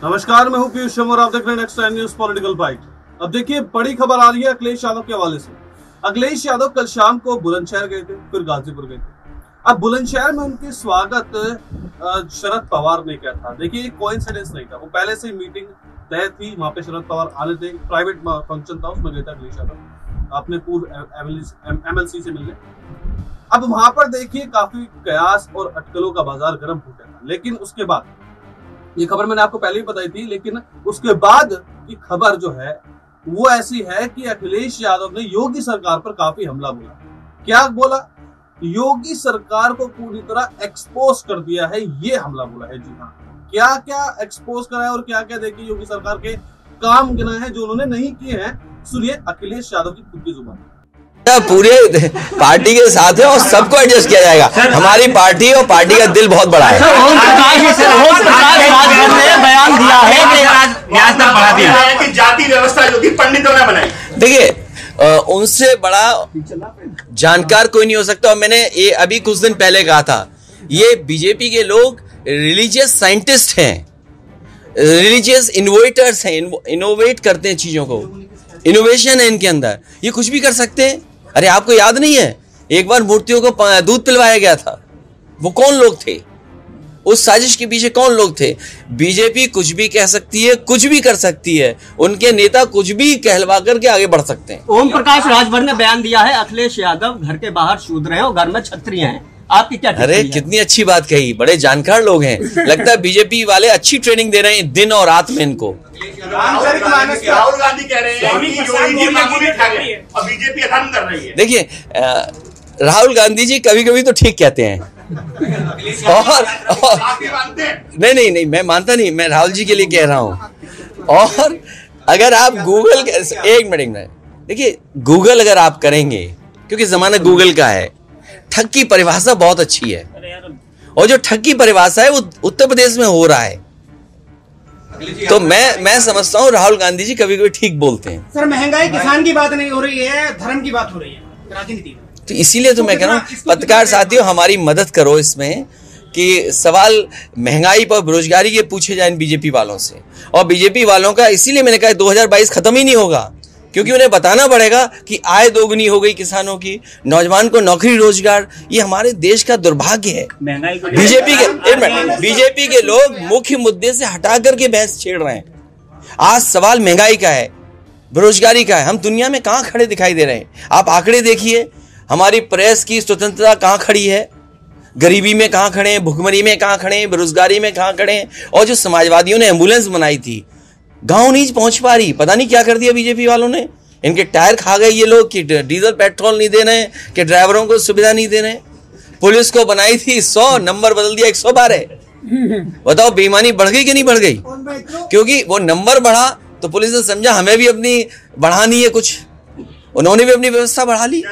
नमस्कार, मैं हूं पीयूष शर्मा और आप देख रहे हैं next time news political byte. अब देखिए, बड़ी खबर आ रही है अखिलेश यादव के हवाले से। अखिलेश यादव कल शाम को बुलंदशहर गए थे, फिर गाजीपुर गए थे। अब बुलंदशहर में उनके स्वागत शरद पवार ने किया था। देखिए, कोइंसिडेंस नहीं था, वो पहले से मीटिंग तय थी, वहां पे शरद पवार आने थे, प्राइवेट फंक्शन था, उसमें गए थे अखिलेश यादव अपने पूर्व एमएलसी से मिलने। अब वहां पर देखिए काफी कयास और अटकलों का बाजार गर्म हो गया था। लेकिन उसके बाद, ये खबर मैंने आपको पहले ही बताई थी, लेकिन उसके बाद की खबर जो है वो ऐसी है कि अखिलेश यादव ने योगी सरकार पर काफी हमला बोला। क्या बोला? योगी सरकार को पूरी तरह एक्सपोज कर दिया है, ये हमला बोला है। जी हाँ, क्या क्या एक्सपोज करा है और क्या क्या देखिए योगी सरकार के काम गिनाए हैं जो उन्होंने नहीं किए हैं। सुनिए अखिलेश यादव की खुद की जुबान। पूरे पार्टी के साथ है और सबको एडजस्ट किया जाएगा। हमारी पार्टी और पार्टी का दिल बहुत बड़ा है। बयान दिया है कि जाति व्यवस्था जो थी पंडितों ने बनाई। देखिए, उनसे बड़ा जानकार कोई नहीं हो सकता। और मैंने ये अभी कुछ दिन पहले कहा था, ये बीजेपी के लोग रिलीजियस साइंटिस्ट हैं, रिलीजियस इनोवेटर्स हैं, इनोवेट करते हैं चीजों को, इनोवेशन है इनके अंदर, ये कुछ भी कर सकते हैं। अरे आपको याद नहीं है, एक बार मूर्तियों को दूध पिलवाया गया था, वो कौन लोग थे? उस साजिश के पीछे कौन लोग थे? बीजेपी कुछ भी कह सकती है, कुछ भी कर सकती है, उनके नेता कुछ भी कहलवा करके आगे बढ़ सकते हैं। ओम प्रकाश राजभर ने बयान दिया है, अखिलेश यादव घर के बाहर शूद्र हैं और घर में क्षत्रिय हैं। आपकी क्या? अरे कितनी अच्छी बात कही, बड़े जानकार लोग हैं। लगता है बीजेपी वाले अच्छी ट्रेनिंग दे रहे हैं दिन और रात में इनको। राहुल गांधी कह रहे हैं कि और बीजेपी अधर्म कर रही है। देखिए, राहुल गांधी जी कभी कभी तो ठीक कहते हैं और नहीं, मैं मानता नहीं, मैं राहुल जी के लिए कह रहा हूं। और अगर आप गूगल, एक मिनट, देखिए गूगल अगर आप करेंगे, क्योंकि जमाना गूगल का है, ठग की परिभाषा बहुत अच्छी है। और जो ठग की परिभाषा है वो उत्तर प्रदेश में हो रहा है। तो मैं समझता हूँ राहुल गांधी जी कभी कभी ठीक बोलते हैं। सर, महंगाई किसान की बात नहीं हो रही है, धर्म की बात हो रही है राजनीति। तो इसीलिए तो मैं कह रहा हूँ, पत्रकार साथियों हमारी मदद करो इसमें कि सवाल महंगाई पर, बेरोजगारी के पूछे जाए बीजेपी वालों से। और बीजेपी वालों का इसीलिए मैंने कहा 2022 खत्म ही नहीं होगा, क्योंकि उन्हें बताना पड़ेगा कि आय दोगुनी हो गई किसानों की, नौजवान को नौकरी रोजगार, ये हमारे देश का दुर्भाग्य है। बीजेपी के लोग मुख्य मुद्दे से हटा करके बहस छेड़ रहे हैं। आज सवाल महंगाई का है, बेरोजगारी का है। हम दुनिया में कहां खड़े दिखाई दे रहे हैं? आप आंकड़े देखिए, हमारी प्रेस की स्वतंत्रता कहां खड़ी है, गरीबी में कहां खड़े हैं, भुखमरी में कहां खड़े हैं, बेरोजगारी में कहां खड़े हैं। और जो समाजवादियों ने एम्बुलेंस बनाई थी, गांव नहीं पहुंच पा रही, पता नहीं क्या कर दिया बीजेपी वालों ने। इनके टायर खा गए ये लोग कि डीजल पेट्रोल नहीं दे रहे, कि ड्राइवरों को सुविधा नहीं दे रहे। पुलिस को बनाई थी 100, नंबर बदल दिया 112। बताओ बेईमानी बढ़ गई कि नहीं बढ़ गई? क्योंकि वो नंबर बढ़ा तो पुलिस ने समझा हमें भी अपनी बढ़ानी है कुछ, उन्होंने भी अपनी व्यवस्था बढ़ा ली।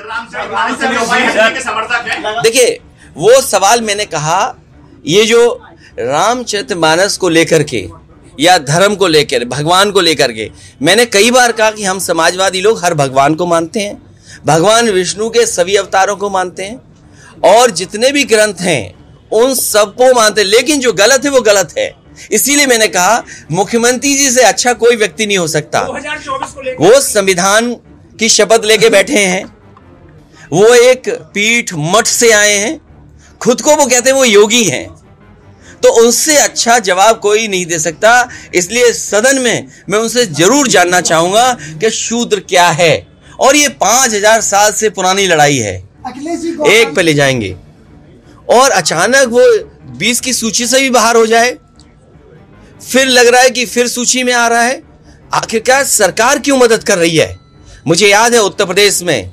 देखिए, वो सवाल मैंने कहा, ये जो रामचरितमानस को लेकर के या धर्म को लेकर, भगवान को लेकर के, मैंने कई बार कहा कि हम समाजवादी लोग हर भगवान को मानते हैं, भगवान विष्णु के सभी अवतारों को मानते हैं, और जितने भी ग्रंथ हैं उन सबको मानते हैं। लेकिन जो गलत है वो गलत है। इसीलिए मैंने कहा मुख्यमंत्री जी से अच्छा कोई व्यक्ति नहीं हो सकता। वो संविधान की शपथ लेके बैठे हैं, वो एक पीठ मठ से आए हैं, खुद को वो कहते हैं वो योगी हैं, तो उनसे अच्छा जवाब कोई नहीं दे सकता। इसलिए सदन में मैं उनसे जरूर जानना चाहूंगा कि शूद्र क्या है। और ये 5000 साल से पुरानी लड़ाई है, एक पे ले जाएंगे और अचानक वो 20 की सूची से भी बाहर हो जाए, फिर लग रहा है कि फिर सूची में आ रहा है। आखिरकार सरकार क्यों मदद कर रही है? मुझे याद है उत्तर प्रदेश में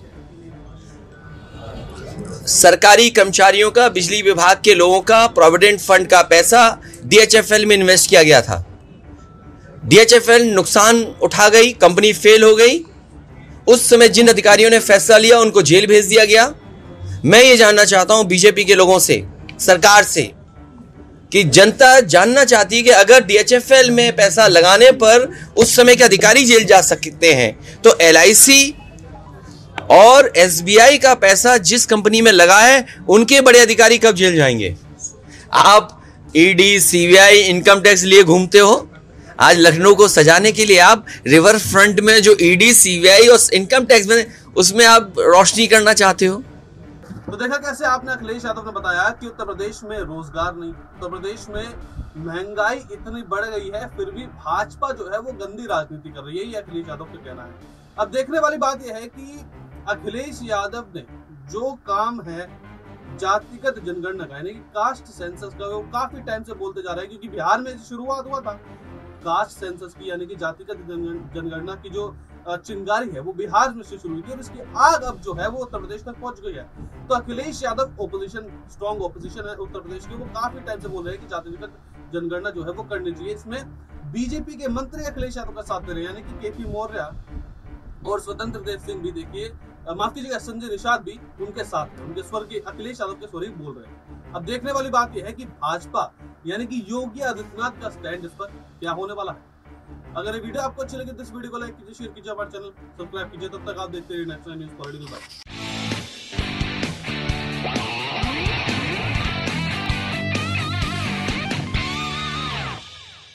सरकारी कर्मचारियों का, बिजली विभाग के लोगों का, प्रोविडेंट फंड का पैसा डीएचएफएल में इन्वेस्ट किया गया था। डीएचएफएल नुकसान उठा गई, कंपनी फेल हो गई। उस समय जिन अधिकारियों ने फैसला लिया उनको जेल भेज दिया गया। मैं ये जानना चाहता हूं बीजेपी के लोगों से, सरकार से, कि जनता जानना चाहती है कि अगर डीएचएफएल में पैसा लगाने पर उस समय के अधिकारी जेल जा सकते हैं, तो एलआईसी और एसबीआई का पैसा जिस कंपनी में लगा है उनके बड़े अधिकारी कब जेल जाएंगे? आप ईडी, सीबीआई, इनकम टैक्स लिए घूमते हो, आज लखनऊ को सजाने के लिए आप रिवर फ्रंट में जो ईडी, सीबीआई और इनकम टैक्स में उसमें आप रोशनी करना चाहते हो। तो देखा कैसे आपने अखिलेश यादव ने बताया कि उत्तर प्रदेश में रोजगार नहीं, उत्तर प्रदेश में महंगाई इतनी बढ़ गई है, फिर भी भाजपा जो है वो गंदी राजनीति कर रही है, ये अखिलेश यादव का कहना है। अब देखने वाली बात यह है कि अखिलेश यादव ने जो काम है जातिगत जनगणना का, यानी कि कास्ट सेंसस का, वो काफी टाइम से बोलते जा रहे हैं, क्योंकि बिहार में शुरुआत हुआ था कास्ट सेंसस की, यानी कि जातिगत जनगणना की जो चिंगारी है वो बिहार में से शुरू हुई थी और इसकी आग अब जो है वो उत्तर प्रदेश तक पहुंच गई है। तो Akhilesh Yadav opposition, strong opposition है उत्तर प्रदेश की, वो काफी टाइम से बोल रहे हैं कि जातिगत जनगणना जो है वो करनी चाहिए। इसमें बीजेपी के मंत्री अखिलेश यादव का साथ दे रहे हैं, यानी कि केपी मौर्य और स्वतंत्र देव सिंह भी, देखिए माफ कीजिएगा, संजय निषाद भी उनके साथ है, उनके स्वर के, अखिलेश यादव के स्वर ही बोल रहे हैं। अब देखने वाली बात यह है कि भाजपा यानी कि योगी आदित्यनाथ का स्टैंड इस पर क्या होने वाला है। अगर ये वीडियो आपको अच्छी लगे तो इस वीडियो को लाइक कीजिए, शेयर कीजिए, हमारे चैनल सब्सक्राइब कीजिए। तब तक आप देखते रहिए नेक्स्ट न्यूज़ पॉलिटिकल बाइट।